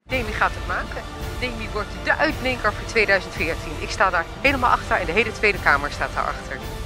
Demi gaat het maken. Demi wordt de uitblinker voor 2014. Ik sta daar helemaal achter en de hele Tweede Kamer staat daarachter.